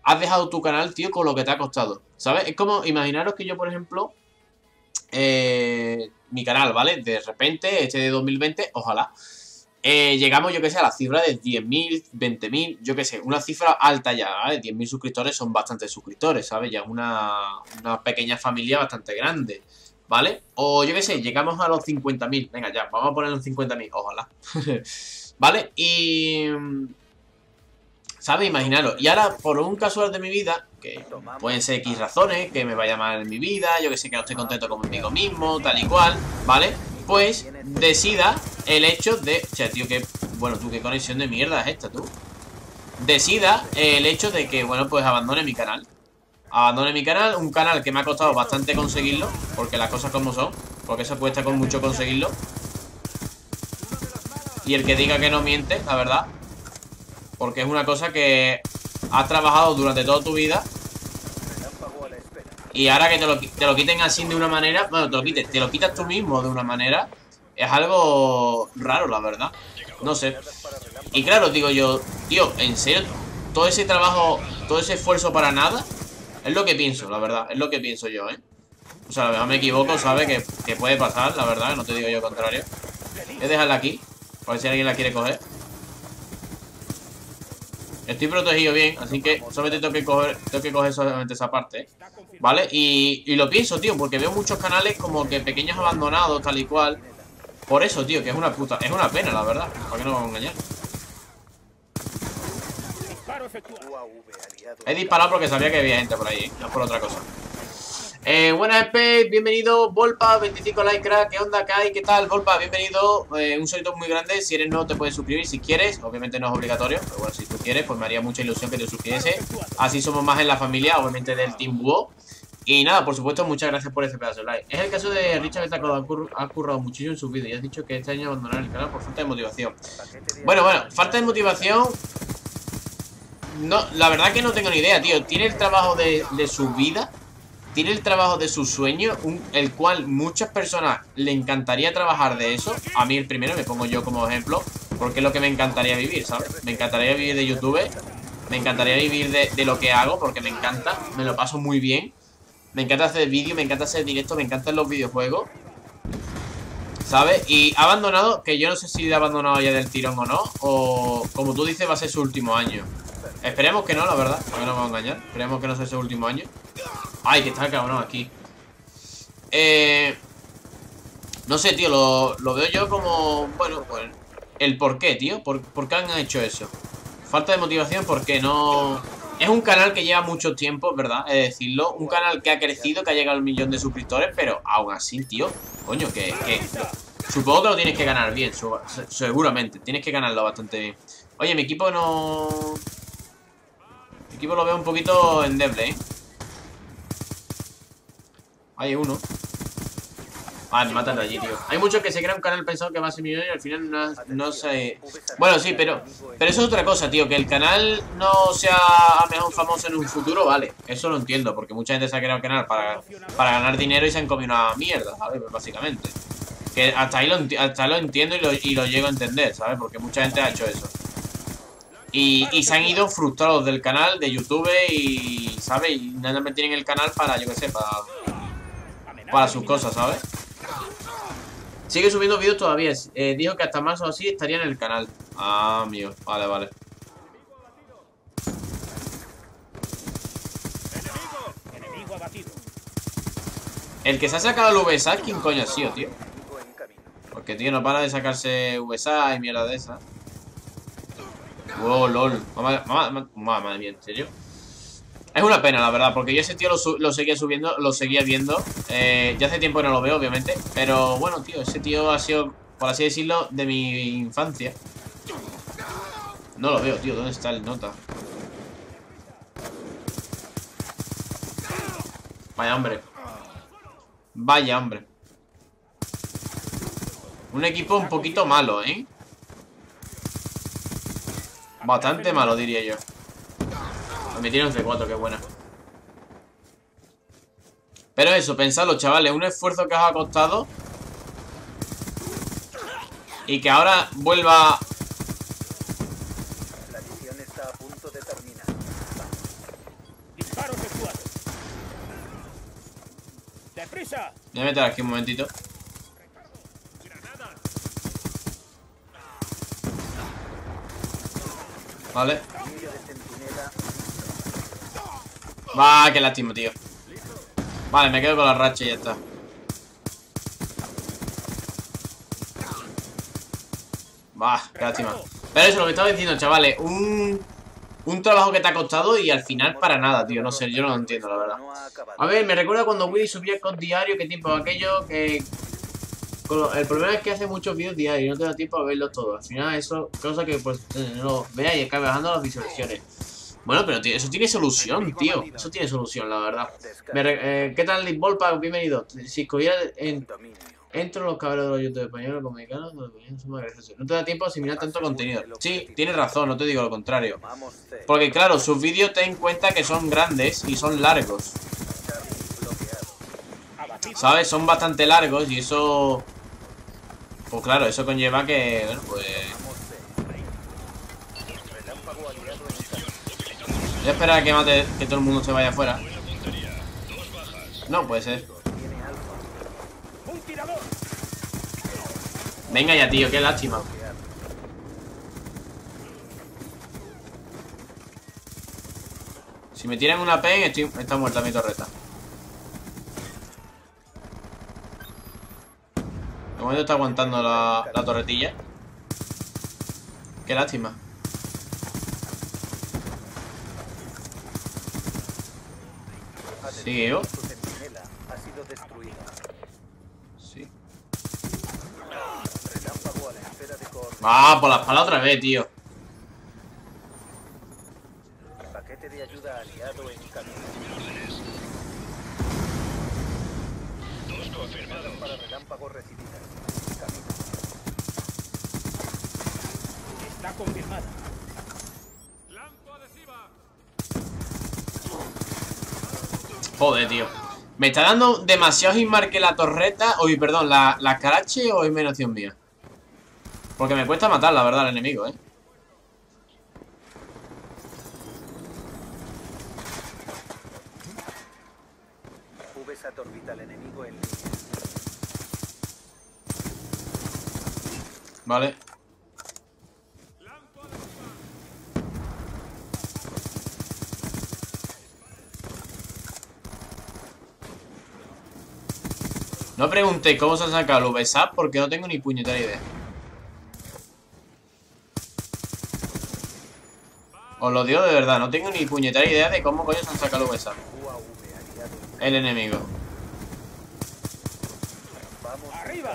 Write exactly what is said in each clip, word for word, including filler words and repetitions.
has dejado tu canal, tío, con lo que te ha costado, ¿sabes? Es como, imaginaros que yo, por ejemplo, eh, mi canal, ¿vale? De repente, este de dos mil veinte, ojalá, eh, llegamos, yo que sé, a la cifra de diez mil, veinte mil, yo que sé, una cifra alta ya, ¿vale? diez mil suscriptores son bastantes suscriptores, ¿sabes? Ya es una, una pequeña familia bastante grande, ¿vale? O yo que sé, llegamos a los cincuenta mil, venga ya, vamos a ponerlo en cincuenta mil, ojalá. ¿Vale? Y... ¿sabes? Imaginaros. Y ahora, por un casual de mi vida, que pueden ser X razones, que me vaya mal en mi vida, yo que sé que no estoy contento conmigo mismo, tal y cual, ¿vale? Pues decida el hecho de... O sea, tío, que... Bueno, tú, qué conexión de mierda es esta, tú. Decida el hecho de que, bueno, pues abandone mi canal. Abandone mi canal, un canal que me ha costado bastante conseguirlo, porque las cosas como son, porque eso cuesta con mucho conseguirlo. Y el que diga que no miente, la verdad. Porque es una cosa que has trabajado durante toda tu vida. Y ahora que te lo, te lo quiten así de una manera... Bueno, te lo quites, te lo quitas tú mismo de una manera. Es algo raro, la verdad. No sé. Y claro, digo yo, tío, ¿en serio? Todo ese trabajo, todo ese esfuerzo para nada. Es lo que pienso, la verdad. Es lo que pienso yo, ¿eh? O sea, a lo mejor me equivoco, ¿sabes? Que, que puede pasar, la verdad. No te digo yo lo contrario. Voy a dejarla aquí, a ver si alguien la quiere coger. Estoy protegido bien, así que solamente tengo que coger, tengo que coger solamente esa parte, ¿eh? ¿Vale? Y, y lo pienso, tío, porque veo muchos canales como que pequeños abandonados, tal y cual. Por eso, tío, que es una puta, es una pena, la verdad. ¿Para qué nos vamos a engañar? He disparado porque sabía que había gente por ahí, ¿eh? No es por otra cosa. Eh, buenas, Space, bienvenido. Volpa, veinticinco likes, crack. ¿Qué onda, Kai? ¿Qué tal? Volpa, bienvenido. Eh, un solito muy grande. Si eres nuevo, te puedes suscribir si quieres. Obviamente no es obligatorio, pero bueno, si tú quieres, pues me haría mucha ilusión que te suscribiese. Así somos más en la familia, obviamente, del Team Búho. Y nada, por supuesto, muchas gracias por ese pedazo de like. Es el caso de Richard Betaco, ha, curr ha currado muchísimo en sus vídeos y has dicho que este año abandonará el canal por falta de motivación. Bueno, bueno, falta de motivación. No, la verdad que no tengo ni idea, tío. Tiene el trabajo de, de su vida. Tiene el trabajo de su sueño, un, el cual muchas personas le encantaría trabajar de eso. A mí el primero, me pongo yo como ejemplo, porque es lo que me encantaría vivir, ¿sabes? Me encantaría vivir de YouTube. Me encantaría vivir de, de lo que hago, porque me encanta. Me lo paso muy bien. Me encanta hacer vídeos, me encanta hacer directos, me encantan los videojuegos, ¿sabes? Y ha abandonado, que yo no sé si ha abandonado ya del tirón o no. O, como tú dices, va a ser su último año. Esperemos que no, la verdad, para que no me vamos a engañar. Esperemos que no sea su último año. Ay, que está el cabrón aquí. Eh... No sé, tío, lo, lo veo yo como... Bueno, pues... El por qué, tío, ¿Por, ¿por qué han hecho eso? Falta de motivación porque no... Es un canal que lleva mucho tiempo, ¿verdad? Es decirlo, un canal que ha crecido, que ha llegado al millón de suscriptores. Pero aún así, tío, coño, que... que supongo que lo tienes que ganar bien, seguramente. Tienes que ganarlo bastante bien. Oye, mi equipo no... Mi equipo lo veo un poquito endeble, ¿eh? Hay uno. Ah, me matan de allí, tío. Hay muchos que se crean un canal pensando que va a ser millonario y al final no, no se... Bueno, sí, pero pero eso es otra cosa, tío. Que el canal no sea a lo mejor famoso en un futuro, vale. Eso lo entiendo, porque mucha gente se ha creado el canal para, para ganar dinero y se han comido una mierda, ¿sabes? Básicamente. Que hasta ahí lo, hasta ahí lo entiendo y lo, y lo llego a entender, ¿sabes? Porque mucha gente ha hecho eso. Y, y se han ido frustrados del canal, de YouTube y... ¿sabes? Y nada más tienen el canal para, yo qué sé, para... Para sus cosas, ¿sabes? Sigue subiendo vídeos todavía. eh, Dijo que hasta marzo o así estaría en el canal. Ah, mío, vale, vale. El que se ha sacado el V S A, ¿quién coño ha sido, tío? Porque, tío, no para de sacarse V S A y mierda de esa. Wow, lol. Mamá, mamá, mamá, madre mía, ¿en serio? Es una pena, la verdad, porque yo ese tío lo, lo seguía subiendo, lo seguía viendo. eh, Ya hace tiempo que no lo veo, obviamente. Pero bueno, tío, ese tío ha sido, por así decirlo, de mi infancia. No lo veo, tío, ¿dónde está el nota? Vaya hombre. Vaya hombre. Un equipo un poquito malo, ¿eh? Bastante malo, diría yo. Me tiene un C cuatro, qué buena. Pero eso, pensadlo, chavales. Un esfuerzo que os ha costado y que ahora vuelva... La misión está a punto de terminar. ¡Deprisa! Voy a meter aquí un momentito. Vale. Va, qué lástima, tío. Vale, me quedo con la racha y ya está. Va, qué lástima. Pero eso, lo que estaba diciendo, chavales. Un, un trabajo que te ha costado y al final para nada, tío. No sé, yo no lo entiendo, la verdad. A ver, me recuerda cuando Willy subía el C O D diario. Qué tiempo aquello que... El problema es que hace muchos vídeos diarios y no te da tiempo a verlos todos. Al final eso, cosa que pues no lo veas y acabe bajando las visualizaciones. Bueno, pero tío, eso tiene solución, tío. Eso tiene solución, la verdad. Me re eh, ¿Qué tal, Liz Volpa? Bienvenido. Si escogiera en... Entro los cabros de los YouTube españoles, los mexicanos, los mexicanos son más graciosos. No te da tiempo a asimilar tanto contenido. Sí, tienes razón, no te digo lo contrario. Porque claro, sus vídeos ten en cuenta que son grandes y son largos. ¿Sabes? Son bastante largos y eso... Pues claro, eso conlleva que... Bueno, pues... Voy a esperar a que mate, que todo el mundo se vaya afuera. No, puede ser. Venga ya, tío, qué lástima. Si me tiran una pen, estoy, está muerta mi torreta. De momento está aguantando la, la torretilla. Qué lástima. ¿Sigue yo? Sí. Ah, por la espalda otra vez, tío. Paquete de ayuda aliado en camino. Dos confirmados para relámpagos recibidas. Camino. Está confirmada. Joder, tío. Me está dando demasiado inmar que la torreta. Uy, perdón, la, la carache o es menos mía. Porque me cuesta matar, la verdad, al enemigo, eh. VSAT orbita al enemigo en... Vale. No pregunté cómo se ha sacado el VSAT porque no tengo ni puñetera idea. Os lo digo de verdad, no tengo ni puñetera idea de cómo coño se han sacado el VSAT. El enemigo. Vamos ¡Arriba!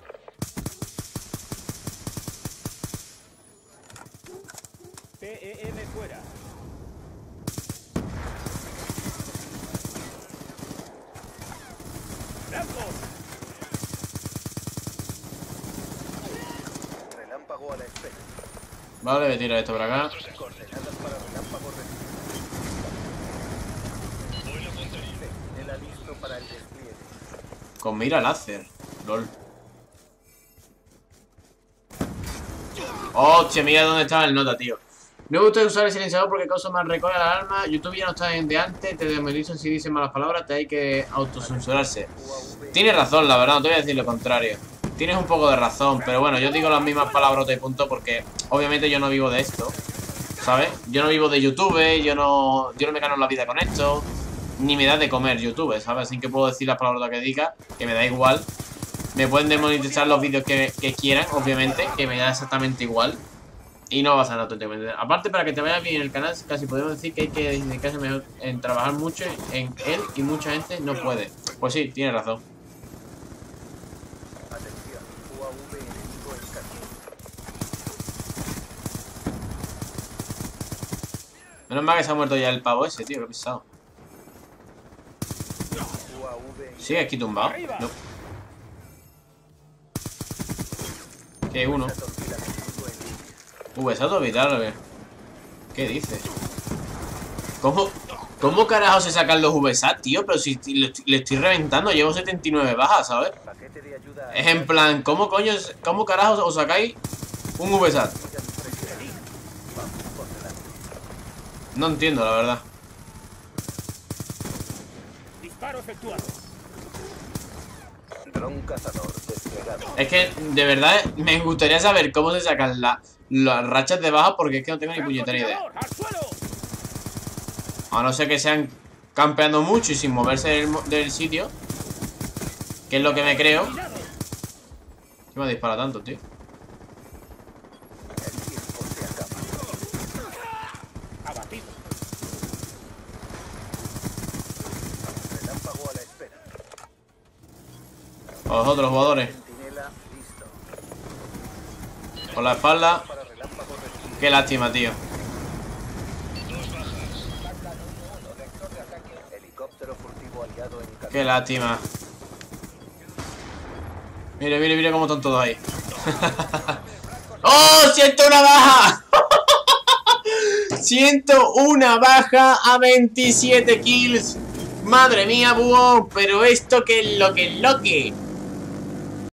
P E M fuera. Relámpago a la espera. Vale, voy a tirar esto por acá. Coordenadas para relámpago recibido. Sentinela listo para el despliegue. Con mira láser. Lol. Hostia, mira dónde estaba el nota, tío. No me gusta usar el silenciador porque causa más recola al alma. YouTube ya no está de antes. Te demonizan si dicen malas palabras. Te hay que autocensurarse. Tienes razón, la verdad. No te voy a decir lo contrario. Tienes un poco de razón. Pero bueno, yo digo las mismas palabrotas y punto. Porque obviamente yo no vivo de esto, ¿sabes? Yo no vivo de YouTube. Yo no, yo no me gano la vida con esto. Ni me da de comer YouTube, ¿sabes? Así que puedo decir las palabrotas que diga. Que me da igual. Me pueden demonetizar los vídeos que, que quieran, obviamente. Que me da exactamente igual. Y no vas a nada auténticamente. Aparte, para que te vaya bien el canal, casi podemos decir que hay que dedicarse mejor en trabajar mucho en él y mucha gente no puede. Pues sí, tienes razón. Atención, U A V enemigo en camino. Menos mal que se ha muerto ya el pavo ese, tío, que pesado. U A V ¿Sigue aquí tumbado? No. ¿Qué? Uno. ¿VSAT orbital o qué? ¿Qué dices? ¿Cómo, ¿Cómo carajo se sacan los VSAT, tío? Pero si le estoy, le estoy reventando, llevo setenta y nueve bajas, ¿sabes? Es en plan, ¿cómo coño, cómo carajo os sacáis un VSAT? No entiendo, la verdad. Disparo efectuado. Dron cazador desplegado. Es que, de verdad, me gustaría saber cómo se sacan la, las rachas de baja, porque es que no tengo ni puñetera idea. ¡Al suelo! A no ser que sean campeando mucho y sin moverse del, del sitio, que es lo que me creo. ¿Qué me dispara tanto, tío? El tiempo se acaba. Abatido. Relámpago a la espera. A los otros jugadores. Centinela listo. Por la espalda. Para relámpago recibido. Qué lástima, tío. Vector de ataque. Helicóptero furtivo aliado en camino. Qué lástima. Mire, mire, mire cómo están todos ahí. ¡Oh! ¡Siento una baja! Siento una baja a veintisiete kills. Madre mía, búho. Pero esto que es lo que es lo que.